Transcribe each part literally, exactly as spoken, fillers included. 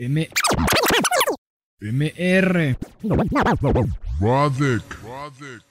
M... M R Radek. Radek.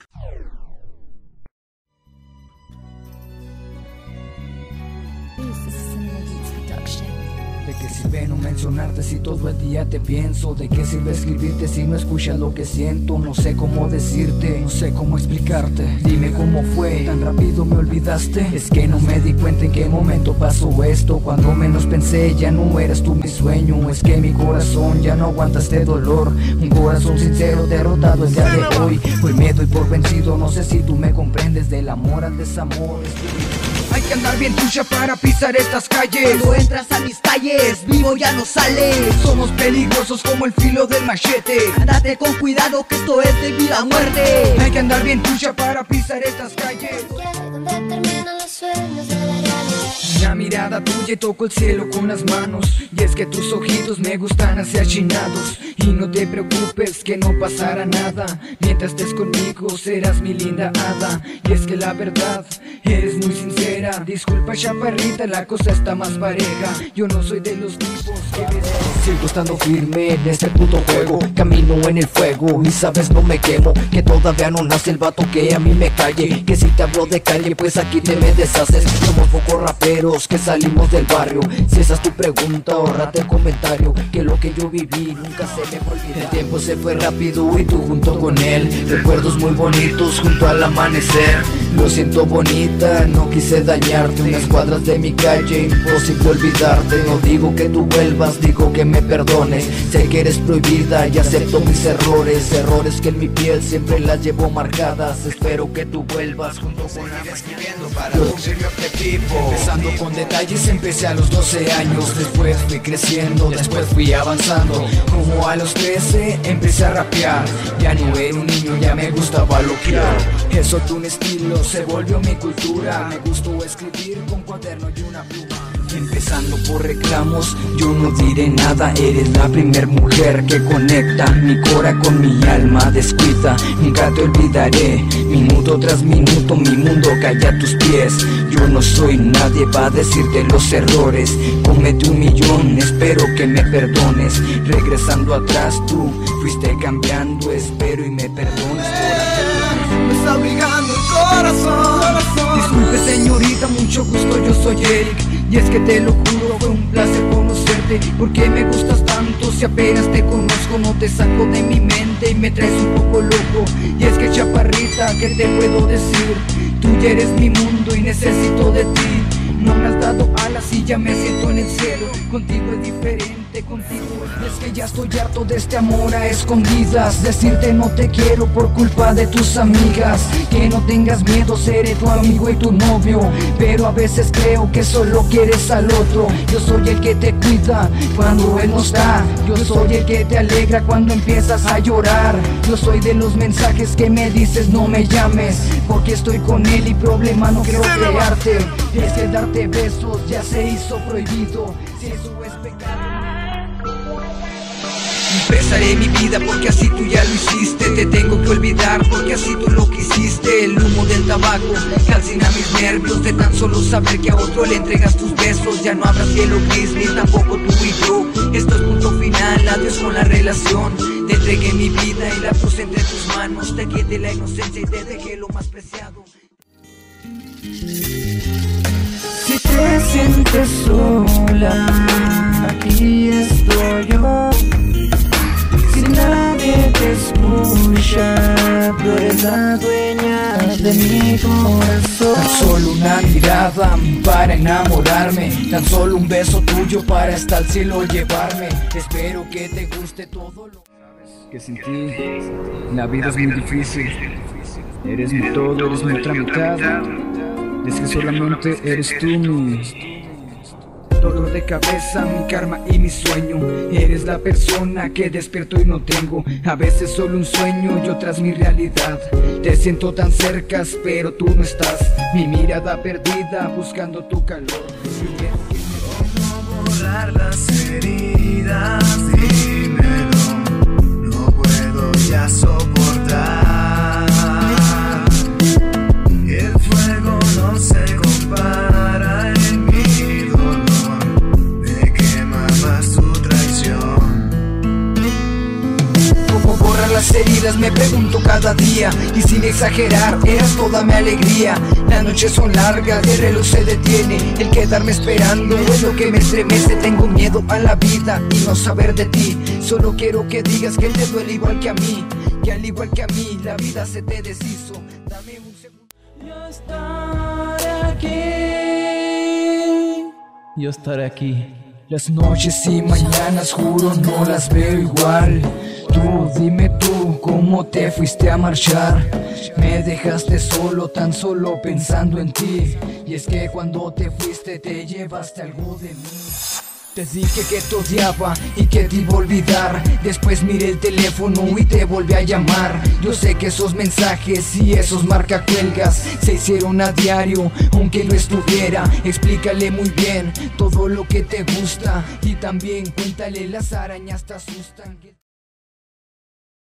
¿De qué sirve no mencionarte si todo el día te pienso? ¿De qué sirve escribirte si no escuchas lo que siento? No sé cómo decirte, no sé cómo explicarte. Dime cómo fue, tan rápido me olvidaste. Es que no me di cuenta en qué momento pasó esto. Cuando menos pensé ya no eras tú mi sueño. Es que mi corazón ya no aguanta este dolor. Un corazón sincero derrotado el día de hoy. Hoy me doy por vencido, no sé si tú me comprendes. Del amor al desamor. Hay que andar bien tuya para pisar estas calles. Cuando entras a mis calles, vivo ya no sales. Somos peligrosos como el filo del machete. Andate con cuidado que esto es de vida a muerte. Hay que andar bien tuya para pisar estas calles. Donde terminan los sueños de la realidad. Una mirada tuya y toco el cielo con las manos. Y es que tus ojitos me gustan así achinados. Y no te preocupes que no pasará nada. Mientras estés conmigo serás mi linda hada. Y es que la verdad, eres muy sincera. Disculpa chaparrita, la cosa está más pareja. Yo no soy de los tipos que ves. Sigo estando firme en este puto juego. Camino en el fuego y sabes no me quemo. Que todavía no nace el vato que a mí me calle. Que si te hablo de calle pues aquí te me deshaces. Somos pocos raperos que salimos del barrio. Si esa es tu pregunta, ahorrate el comentario. Que lo que yo viví nunca se me va a olvidar. El tiempo se fue rápido y tú junto con él. Recuerdos muy bonitos junto al amanecer. Lo siento bonita, no quise dañarte. Unas cuadras de mi calle, imposible olvidarte. No digo que tú vuelvas, digo que me perdones. Sé que eres prohibida y acepto mis errores. Errores que en mi piel siempre las llevo marcadas. Espero que tú vuelvas junto con la escribiendo para cumplir mi objetivo. Empezando con detalles empecé a los doce años. Después fui creciendo, después fui avanzando. Como a los trece empecé a rapear. Ya no era un niño, ya me gustaba loquear. Eso tu un estilo, se volvió mi cultura. Me gustó escribir con cuaderno y una pluma. Empezando por reclamos, yo no diré nada. Eres la primer mujer que conecta mi cora con mi alma descuida. Nunca te olvidaré, minuto tras minuto mi mundo cae a tus pies. Yo no soy nadie para decirte los errores. Comete un millón, espero que me perdones. Regresando atrás tú fuiste cambiando. Espero y me perdones por hacerlo. Me está obligando el corazón. Disculpe señorita, mucho gusto, yo soy Eric. Y es que te lo juro, fue un placer conocerte. Porque me gustas tanto, si apenas te conozco. No te saco de mi mente y me traes un poco loco. Y es que chaparrita, ¿qué te puedo decir? Tú ya eres mi mundo y necesito de ti. No me has dado alas y ya me siento en el cielo. Contigo es diferente, contigo es... Es que ya estoy harto de este amor a escondidas. Decirte no te quiero por culpa de tus amigas. Que no tengas miedo, seré tu amigo y tu novio. Pero a veces creo que solo quieres al otro. Yo soy el que te cuida cuando él no está. Yo soy el que te alegra cuando empiezas a llorar. Yo soy de los mensajes que me dices no me llames. Porque estoy con él y problema no quiero crearte. Es que darte besos ya se hizo prohibido. Si eso es pecado. Empezaré mi vida porque así tú ya lo hiciste. Te tengo que olvidar porque así tú lo quisiste. El humo del tabaco calcina mis nervios de tan solo saber que a otro le entregas tus besos. Ya no habrá cielo gris ni tampoco tú y yo. Esto es punto final, adiós con la relación. Te entregué mi vida y la puse entre tus manos. Te quité la inocencia y te dejé lo más preciado. Si te sientes sola, aquí estoy yo. Si nadie te escucha, tú eres la dueña de mi corazón. Tan solo una mirada para enamorarme. Tan solo un beso tuyo para hasta el cielo llevarme. Espero que te guste todo lo que sin ti la vida es muy difícil. Eres mi todo, eres mi otra mitad. Es que solamente eres tú mi dolor de cabeza, mi karma y mi sueño. Eres la persona que despierto y no tengo. A veces solo un sueño y otras mi realidad. Te siento tan cerca, pero tú no estás. Mi mirada perdida buscando tu calor. ¿Cómo borrar las heridas? Dímelo, no puedo ya soportar. El fuego no se compara en mi dolor. Me quema más tu traición. tus heridas me pregunto cada día, y sin exagerar, eras toda mi alegría. Las noches son largas, el reloj se detiene, el quedarme esperando es lo que me estremece. Tengo miedo a la vida y no saber de ti. Solo quiero que digas que te duele igual que a mí, que al igual que a mí la vida se te deshizo. Dame un segundo. Yo estaré aquí, yo estaré aquí. Las noches y mañanas juro no las veo igual. Tú, dime tú, ¿cómo te fuiste a marchar? Me dejaste solo, tan solo pensando en ti. Y es que cuando te fuiste te llevaste algo de mí. Te dije que te odiaba y que te iba a olvidar. Después miré el teléfono y te volví a llamar. Yo sé que esos mensajes y esos marcacuelgas se hicieron a diario, aunque no estuviera. Explícale muy bien todo lo que te gusta y también cuéntale las arañas te asustan.